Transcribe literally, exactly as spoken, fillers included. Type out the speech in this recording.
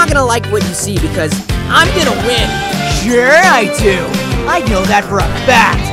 not gonna like what you see because I'm gonna win. Sure I do. I know that for a fact.